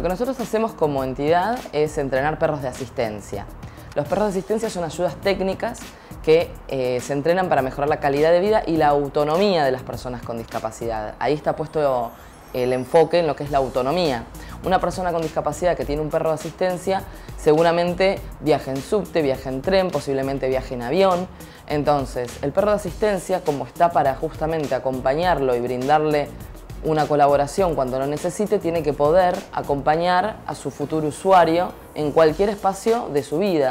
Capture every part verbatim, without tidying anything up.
que nosotros hacemos como entidad es entrenar perros de asistencia. Los perros de asistencia son ayudas técnicas que eh, se entrenan para mejorar la calidad de vida y la autonomía de las personas con discapacidad. Ahí está puesto el enfoque en lo que es la autonomía. Una persona con discapacidad que tiene un perro de asistencia seguramente viaja en subte, viaja en tren, posiblemente viaje en avión. Entonces, el perro de asistencia, como está para justamente acompañarlo y brindarle una colaboración cuando lo necesite, tiene que poder acompañar a su futuro usuario en cualquier espacio de su vida.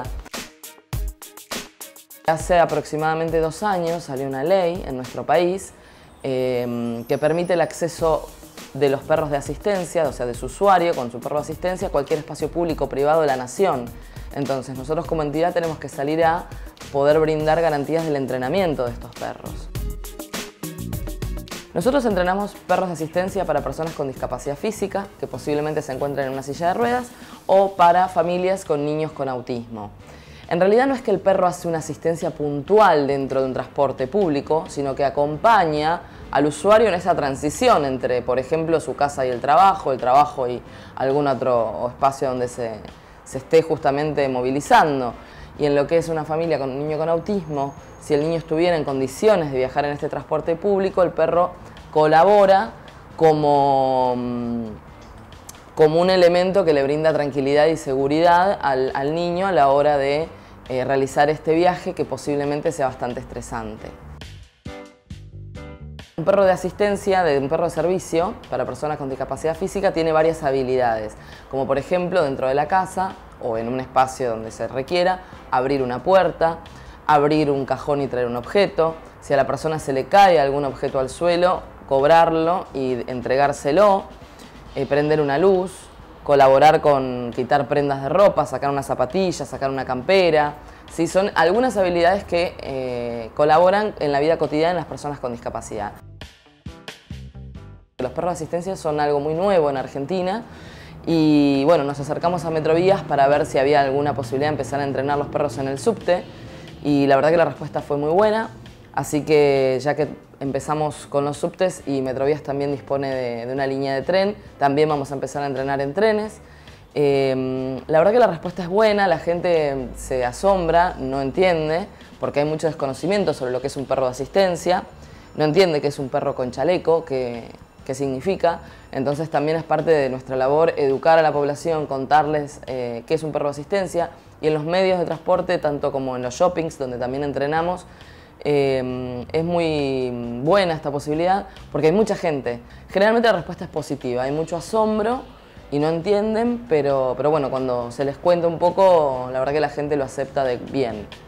Hace aproximadamente dos años salió una ley en nuestro país eh, que permite el acceso de los perros de asistencia, o sea, de su usuario con su perro de asistencia, a cualquier espacio público o privado de la nación. Entonces, nosotros como entidad tenemos que salir a poder brindar garantías del entrenamiento de estos perros. Nosotros entrenamos perros de asistencia para personas con discapacidad física, que posiblemente se encuentren en una silla de ruedas, o para familias con niños con autismo. En realidad no es que el perro hace una asistencia puntual dentro de un transporte público, sino que acompaña al usuario en esa transición entre, por ejemplo, su casa y el trabajo, el trabajo y algún otro espacio donde se, se esté justamente movilizando. Y en lo que es una familia con un niño con autismo, si el niño estuviera en condiciones de viajar en este transporte público, el perro colabora como, como un elemento que le brinda tranquilidad y seguridad al, al niño a la hora de eh, realizar este viaje, que posiblemente sea bastante estresante. Un perro de asistencia, de un perro de servicio para personas con discapacidad física, tiene varias habilidades, como por ejemplo dentro de la casa o en un espacio donde se requiera, abrir una puerta, abrir un cajón y traer un objeto. Si a la persona se le cae algún objeto al suelo, cobrarlo y entregárselo, eh, prender una luz, colaborar con quitar prendas de ropa, sacar una zapatilla, sacar una campera. ¿Sí? Son algunas habilidades que eh, colaboran en la vida cotidiana de las personas con discapacidad. Los perros de asistencia son algo muy nuevo en Argentina y bueno, nos acercamos a Metrovías para ver si había alguna posibilidad de empezar a entrenar los perros en el subte y la verdad que la respuesta fue muy buena, así que ya que empezamos con los subtes y Metrovías también dispone de, de una línea de tren, también vamos a empezar a entrenar en trenes. Eh, la verdad que la respuesta es buena, la gente se asombra, no entiende, porque hay mucho desconocimiento sobre lo que es un perro de asistencia, no entiende que es un perro con chaleco, que, qué significa, entonces también es parte de nuestra labor educar a la población, contarles eh, qué es un perro de asistencia, y en los medios de transporte, tanto como en los shoppings, donde también entrenamos, eh, es muy buena esta posibilidad, porque hay mucha gente. Generalmente la respuesta es positiva, hay mucho asombro, y no entienden, pero, pero bueno, cuando se les cuenta un poco, la verdad que la gente lo acepta de bien.